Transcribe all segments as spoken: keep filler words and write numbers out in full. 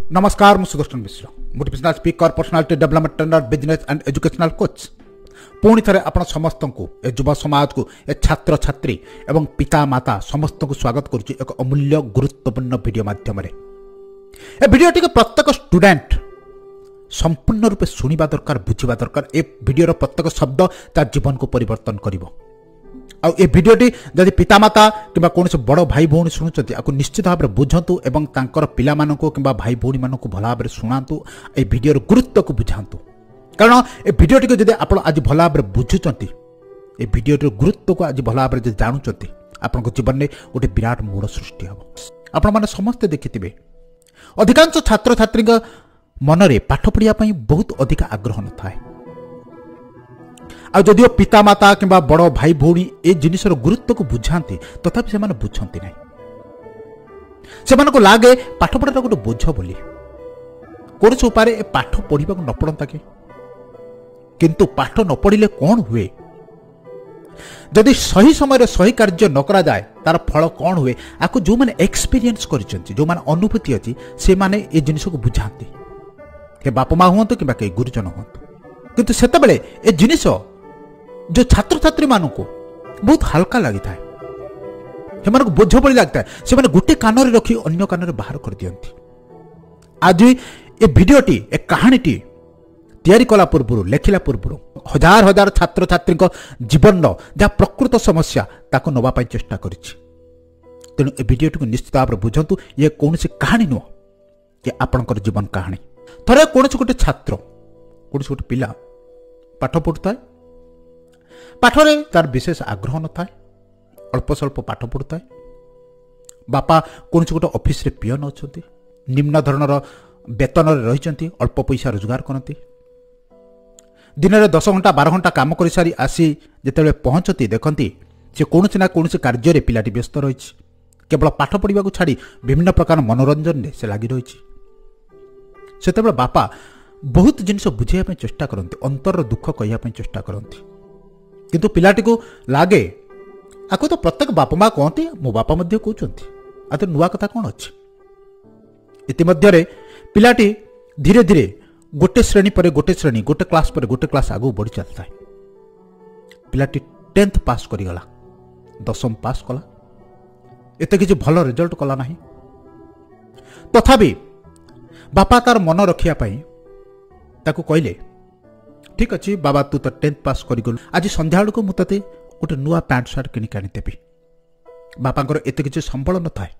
नमस्कार मु Sudarshan Mishra motivational speaker personality development trainer business and educational coach पुणी थे आपण समस्त को ए युवा समाज को ए छात्र छात्री एवं पिता माता समस्त को स्वागत करुच्ची एक अमूल्य गुरुत्वपूर्ण वीडियो माध्यम ए वीडियो टी प्रत्येक स्टूडेंट संपूर्ण रूपे शुणा दरकार बुझा दरकार ए वीडियो प्रत्येक शब्द तार जीवन को परिवर्तन करिवो आ ए वीडियोटी जदि पितामाता कि कौन से बड़ भाई भौणी शुणुंट आपको निश्चित भाव में बुझंतु एवं तांकर पिला मानकु कि भाई भौणी मानकु भल भाव में शुणातु ए वीडियोर गुरुत्व को बुझातु कारण ए वीडियोटी को जदि आप आज भल भाव में बुझुंट ए वीडियोर गुरुत्व को आज भल भाव में जानुंट आपन जीवन में गोटे विराट मोड़ सृष्टि हम आपण मैंने समस्ते देखिथिबे अधिकांश छात्र छात्री मनरे पाठ पढ़िया बहुत अधिक आग्रह न थाए आ जदिओ पितामाता कि बड़ भाई भौणी ए जिनिसर गुरुत्व को बुझाती तथापि से बुझती ना से लगे पाठ पढ़ा गोटे बोझ बोली कौन से उपाय पाठ पढ़ा न पड़ता कि किंतु पाठ न पढ़िले कौन हुए जदि सही समय सही कार्य न करा जाए तार फल कौन हुए आपको जो मैंने एक्सपीरियंस कर जो मैंने अनुभूति अच्छी से माने ए जिनिस को बुझाती हे बाप माँ हूँ कि कई गुरुजन हूँ किंतु सेतबेले ए जिनिस जो छात्र छात्री मान को बहुत हल्का लगी था से बोझ पड़ी लगता है से गोटे कान रखी अन्य कान बाहर कर दियंती आज ए वीडियोटी ए कहानीटी तैयारी कला पूर्व लेखिला पूर्व हजार हजार छात्र छात्री जीवन जहाँ प्रकृत समस्या ताको नवा चेष्टा करिछि तेणु ए वीडियोटी को निश्चित भाव में बुझंतु ये कौन सी कहानी नुह कि आपणकर जीवन कहानी थरे कौन से गोटे छात्र कौन से गोटे पिला पाठ पढ़ुता है पाठरे तार विशेष आग्रह न थाए अल्प स्वल्प पाठ पढ़ुता है बापा कौन से गोटे ऑफिस रे पियन अच्छा निम्न धरणर वेतन रही अल्प पैसा रोजगार करती दिन में दस घंटा बारह घंटा काम कर सारी आसी जिते पहुँचती देखती से कौन ना कौन कार्य पिलाटी व्यस्त रही केवल पाठ पढ़ा को छाड़ी विभिन्न प्रकार मनोरंजन में से लगी रही से बापा बहुत जिनिस बुझाइया चेष्टा करती अंतर दुख कहवाई चेष्टा करती किंतु पिलाटी को लगे आपको तो प्रत्येक बाप माँ कहते मो बापा कहते आ तो नुआ कथा कौन अच्छी इतिमध्य पिलाटी धीरे धीरे गोटे श्रेणी पर गोटे श्रेणी गोटे क्लास पर गोटे क्लास आगू बढ़ी चलता है पिलाटी टेन्थ पास करगला दशम पास कला एत किसी भल रिजल्ट कला नहीं तथापि बापा तार मन रखापी ताकू कहले ठीक अच्छे बाबा तू तो टेन्थ पास करगलु आज संध्या बेलू मुझे गोटे नुआ पैंट सार्ट किनिक आनीदेवी बापांकर एत किसी संबल न थाए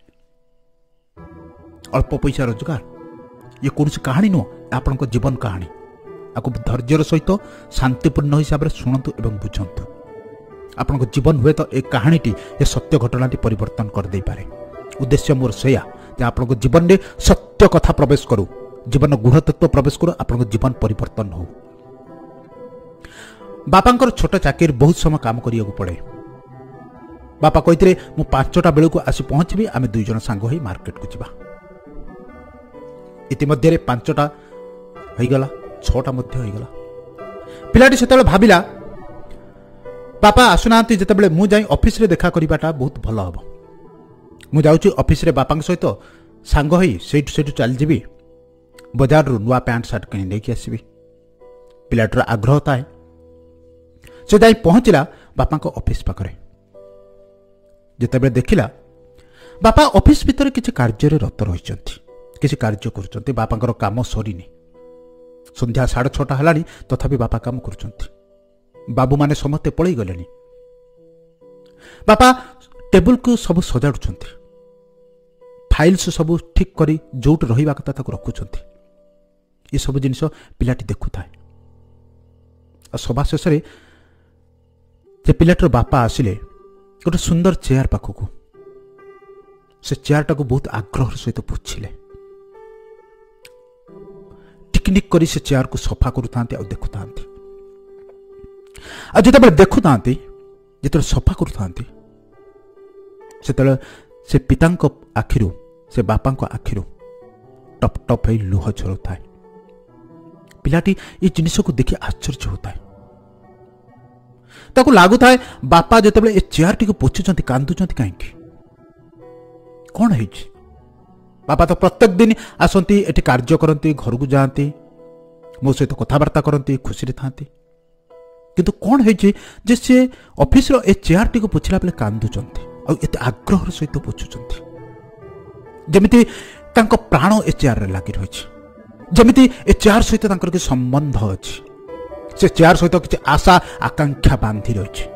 अल्प पैसा रोजगार ये कौन सी कहानी नुह आपण जीवन कहानी आपको धैर्यर सहित शांतिपूर्ण हिसाब से शुणु एवं बुझंतु आपण जीवन हुए तो एक कहानीटी ये सत्य घटनाटी परिवर्तन करदे पारे उद्देश्य मोर सेया आपण जीवन में सत्य कथा प्रवेश करू जीवन गूढ़ तत्व प्रवेश करू आपण जीवन परिवर्तन हो बापांकर छोट चाकरी बहुत समय काम करिया पड़े बापा कहते मु पांचटा बेलू को आसी पहुंचबी आम दुई जन सांग होई मार्केट को जीवा इतिमध्य पांचटा होईगला छटा मध्य होईगला पिलाटी सेतबेले भाबिला बापा आसुनांती जेतेबेले मु जाई ऑफिस रे देखा करिबाटा बहुत भल हबो मु जाउची ऑफिस रे बापांक सहित सांग होई सेठु सेठु चल जीवी बाजार रु नुआ पैंट शर्ट किनी लेके आसीबी पिलाटर आग्रह थाए से जाई पहुंचला बापा को ऑफिस पाखरे जितेबाला देखिला बापा ऑफिस भितर किसी कार्य रत रही किसी कार्य कर बापा काम सरीनी संध्या साढ़े छटा है तथापि बापा काम कर बाबू माने समस्ते पलि गले बापा टेबुल को सब सजाड़ुं फाइल्स सब ठीक करी जोट रही कथा रखुंट ये सब जिनिस पिलाटी देखु था सभा शेष जे पिलाटर बापा आसिले गोटे सुंदर चेयर पाखक से चेयर टाक बहुत आग्रह सहित पूछिले टिकनिक करी से चेयर को सफा करुता देखु जिते देखुता जिते सफा करुता से पिता आखिरु से बापा आखिरु टप टप है लुह झरू था पिलाटी ये जिनिस को देखि आश्चर्य होता है ताकू लागू थाए बापा जिते चेयर टी पोछुं कांदुं कहीं कौन है बापा तो प्रत्येक दिन आसती एटी कार्य करती, घर को जाती, मो सहित कथबार्ता करती, खुशी था। किंतु कौन है जे से ऑफिस रो ए चेयर टी को पूछला बेले कांदुचंती और एते आग्रह सहित पूछुचंती जमिति तांको प्राण ए चेयर रे लागि रहिछि, जमिति ए चेयर सहित तांकर कि संबंध अछि, से चेयर सहित किछि आशा आकांक्षा बांधी रहिछि।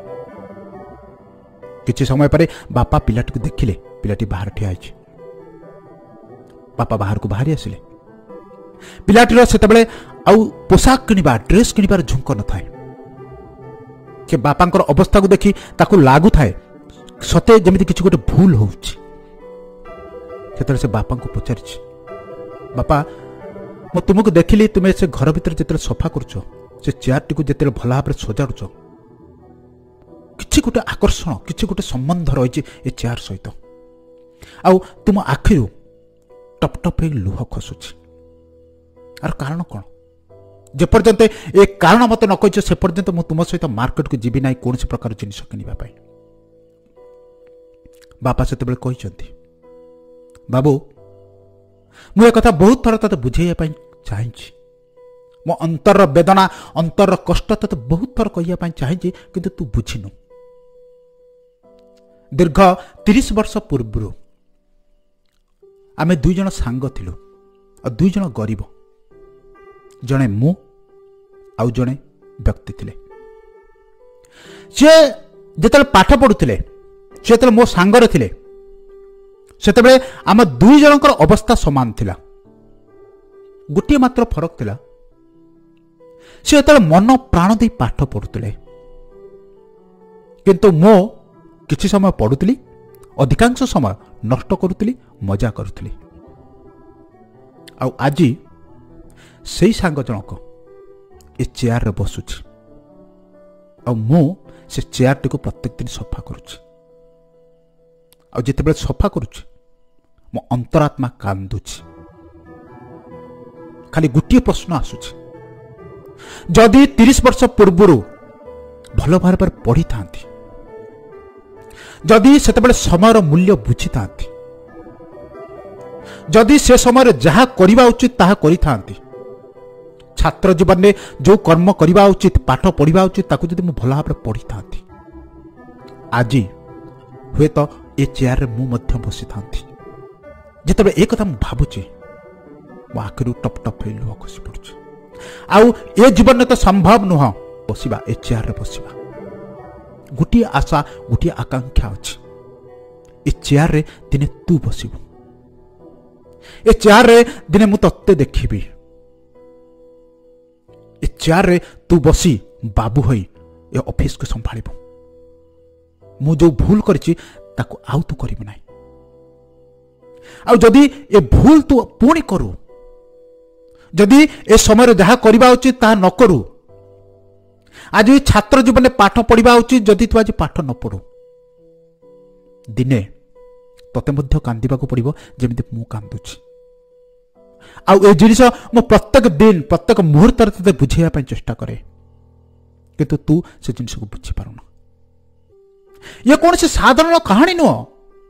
किछि समय परे बापा पिलाटी को देखिले, पिलाटी बाहर ठिया आइछि। बापा बाहर को बाहरी आसिले। पिलाटीर सेतेबेले आउ पोशाक किनिबा, ड्रेस किनिबार झुंक न थाए। के बापांकर अवस्था को देखि ताकू लागू थाए सते जमिति किछि गोटे भूल होउछि। सेतरे से बापा को पचारिछि, बापा मो तुमको देखिली, तुमे से घर भीतर जेते सफा करछ, से चेयर टी को जेते भला भाबरे सजाडुछ, किछि गोटे आकर्षण, किछि गोटे संबंध रहिछि ए चेयर सहित। आउ तुम आखिरु टप टप लुह खसुछि। आर कारण कौन? जे पर्यंत ए कारण मत न कहिछ से पर्यंत मु तुम सहित मार्केट को जीवी नाही कोनसी प्रकार जिनिस किनिबा पाई। बापा सेते कहिसंती, बाबू मु ए कथा बहुत थर तते बुझेया पाई चाहिछि, मो अंतर वेदना, अंतर कष्ट तते बहुत थर कहिया पाई चाहिछि, किंतु तू बुझिनु। दीर्घ तीस वर्ष पूर्व आमे दुई जन सांग थिलु और दुई जन गरीब, जने मु आउ जने व्यक्ति थिले। से जेतले पाठ पढुथिले, से जेतले मो सांगरे थिले, सेतबेले आम दुई जनकर अवस्था समान थिला। गोटे मात्र फरक थिला, से जेतले मन प्राण दे पाठ पढुथिले, किंतु मो किछि समय पढुथिली, अधिकांश समय नष्ट करुथिली, मजा करुथिली। आउ आजी सेई सांग जनक ए चेयर रे बसुछि, आ मु से चेयर टी को प्रत्येक दिन सफा करुछि। आ जेतेबेले सफा करुछि मो अंतरात्मा कांदुछि। खाली गोटे प्रश्न आसुछि, जदि तीस वर्ष पूर्व भल भाव पढ़ी थांती, जदि सेतेबेले समयर मूल्य बुझी थांती, जदि से समय जहा करबा उचित ताहा करि थांती, छात्र जीवन में जो कर्म करबा उचित, पाठ पढ़ा उचित, ताकू जदि मु भल भाव पढ़ी थांती, आजी हुए तो ए चेयर रे मु मध्य बसी थांती। जेतेबेले ए कथा मु भाबुची मो आखिरु टप टप लुह खसी पड़ुची। आउ ए जीवन में तो संभव नुह बसिबा, ए चेयर रे बसिबा। गोटे आशा, गोटे आकांक्षा अछि, ए चेयर रे दिने तू बसिबु, ए चेयर रे दिने मु तत्ते देखिबी, ए चेयर रे तू बसी बाबू होई ए ऑफिस को संभाळिबु। मु जो भूल करिछि ताकू आउ तू करिबु नाही। आउ जदि ए भूल तू पुणी करू, जदि ए समय जहा करबा उचित ताहा न करू, आज छात्र जीवन में पाठ पढ़ा उचित, जदि तू आज पाठ न पढ़ू, दिने तते मध्य कांदिबाकू पड़िबो जेमिति मु कांदुछि। आउ ए जिनिस मो प्रत्येक दिन, प्रत्येक मुहूर्त तते बुझेया पई चेष्टा करे, किंतु तू से जिनिस को बुझी पारुना। ये कौन से साधारण कहानी नुह,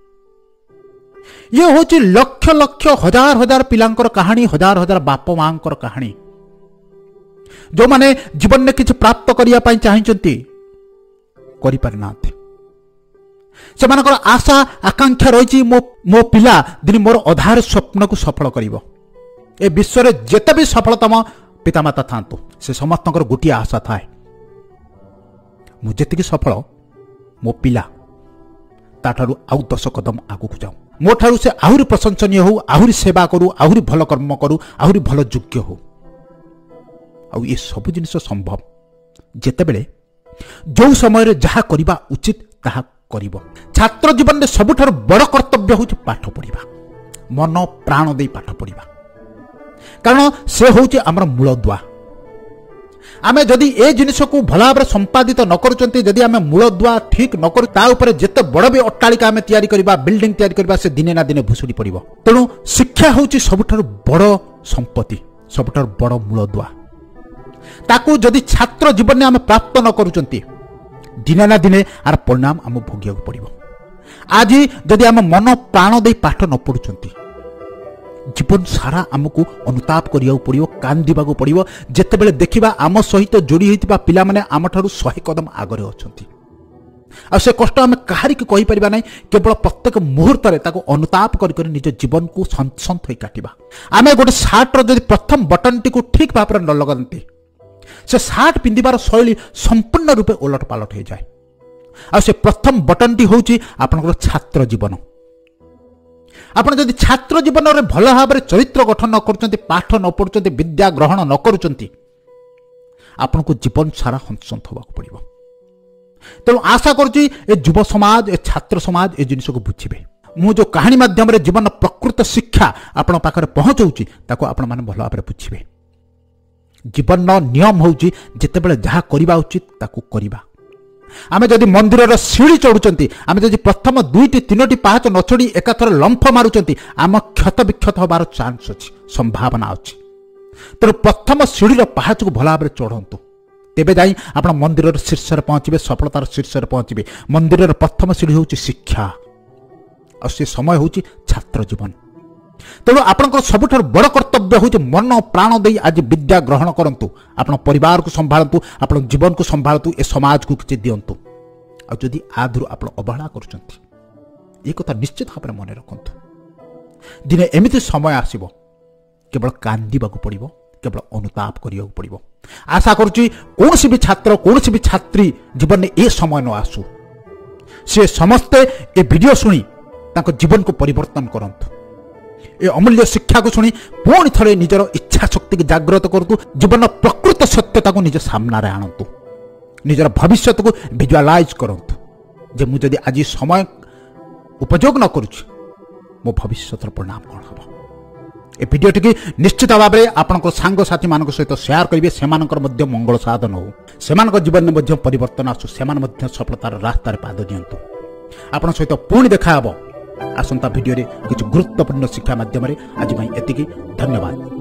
ये होची लक्ष लक्ष हजार हजार पिलांकर कहानी, हजार हजार बाप मांकर कहानी, जो माने जीवन में किछि प्राप्त करिया पई चाहिचंती करि पारि नाथि। से मानकर आशा आकांक्षा रहिछि, मो मो पिला दिन मोर अधार स्वप्न को सफल करिवो। ए विश्व रे जेते भी सफलतम पितामाता थांतु, से समस्तकर गोटिया आशा थाए, मु जेतिकी सफल मो पिला ताठारु आउ दस कदम आगु को जाऊ, मो ठारु से आहुरी प्रशंसनीय हो, आहुरी सेवा करू, आहुरी भल कर्म करू, आहुरी भल योग्य हो। आउ ये सब जिनिस संभव जेतेबेले जो समय जहा करबा उचित ताहा करिवो। छात्र जीवन में सबुठार बड़ कर्तव्य होछि पाठ पढ़िबा, मन प्राण दे पाठ पढ़िबा, कारण से होछि हमर मूलदुआ। आमे जदि ए जिनिस को भला भाव संपादित न करूचंती, जदि आमे मूलदुआ ठीक न करू, ता ऊपर जेते बड़ भी अट्टालिका आमे तयारी करबा, बिल्डिंग तयारी करबा, से दिने ना दिने भुसुडी पड़िबो। तेणु शिक्षा होछि सबुठार बड़ संपत्ति, सबुठार बड़ मूलदुआ। ताकू जदि छात्र जीवन में आमे प्राप्त न करूचंती, दिने ना दिने आर परिणाम आम भोगिया पड़िबो। आज जदि आम मन प्राण दे पाठ न पढ़ुचंती, जीवन सारा आमको अनुताप करिया पड़ियो, कांदिबा पड़ियो। जेतेबेले देखिबा आम सहित जोड़ी होइतिबा पिला माने आम ठारू सौ कदम आगरे अछंती। आ से कष्ट आम कहारी के कहि परिबा नै, केवल प्रत्येक मुहूर्त रे ताको अनुताप करि करि निज जीवन को संत होई काटिबा। आमे गोटे शार्ट रो जदि प्रथम बटन टी को ठीक भाव न लगंती, से शार्ट पिंदिबार शैली संपूर्ण रूपे उलट पालट हो जाए। आ से प्रथम बटन टी होउची आपनकर छात्र जीवन। आपण जदि छात्र जीवन रे भल भाव रे चरित्र गठन न करूचंती, पाठ न पढुचंती, विद्या ग्रहण न करूचंती, आपनको जीवन सारा हंसंत होबाक पड़िबो। तेणु आशा करुच्ची ए युव समाज, ए छात्र समाज ए जिनिस को बुझे। मु जो कहानी माध्यम जीवन प्रकृत शिक्षा आपण पाखरे पहुंचाऊची, ताको आपण माने भल भाव बुझे। जीवन नियम होउची जेतेबेले जहा करिबा उचित ताको करिबा। आमे जदि मंदिर सीढ़ी चढ़ुचंती, आमे जदि प्रथम दुईटी तीनोटी पाहाच न चढ़ी एकाथर लंफ मारुचंती, आम क्षत विक्षत होबार चांस अछि, संभावना अछि। तेणु प्रथम सीढ़ीर पाहाच को भल भाव चढ़ंतु, तेबे जाई आपण मंदिर शीर्ष रे पहुंचबे, सफलतार शीर्ष रे पहुंचबे। मंदिर प्रथम सीढ़ी होउची शिक्षा, और से समय होउची छात्र जीवन। तेणु आपणकर सबुठार बड़ कर्तव्य होउची मन प्राण देई आज विद्या ग्रहण करंतु, आपण परिवार को संभालंतु, आपण जीवन को संभालंतु, ए समाज को किछि दियंतु। आ जदि आधुर आपण अवहेला करूचंती, ए कथा निश्चित भाबरे मने रखंतु। दिने एमिति समय आसीबो, केवल कांदिबाकू पड़िबो, केवल अनुताप करियाकू पड़िबो। आशा करुच्ची कौन भी छात्र, कौन भी छात्री जीवन में ए समय न आसू, से समस्ते ए वीडियो सुनी तांको जीवन को परिवर्तन करंतु। ए अमूल्य शिक्षा को सुनी पुणी थरे निजर इच्छा शक्ति को जागृत करतु, जीवन प्रकृत सत्यता को निज सामना रे आणंतु, निजर भविष्य को विजुअलाइज करंतु। जे मु जदि आज समय उपयोग न करूची, मो भविष्यतर परिणाम कौन हबो। ए वीडियो टी निश्चित भाव में आपंकर सांग साथी मान सहित शेयर करेंगे, से मंगल साधन हो, से जीवन में परिवर्तन आसू, से सफलतार रास्तार पाद दिंतु। आपण सहित पुणी देखा आसंता वीडियो रे किछु गुरुत्वपूर्ण शिक्षा माध्यम। आज एतिकी, धन्यवाद।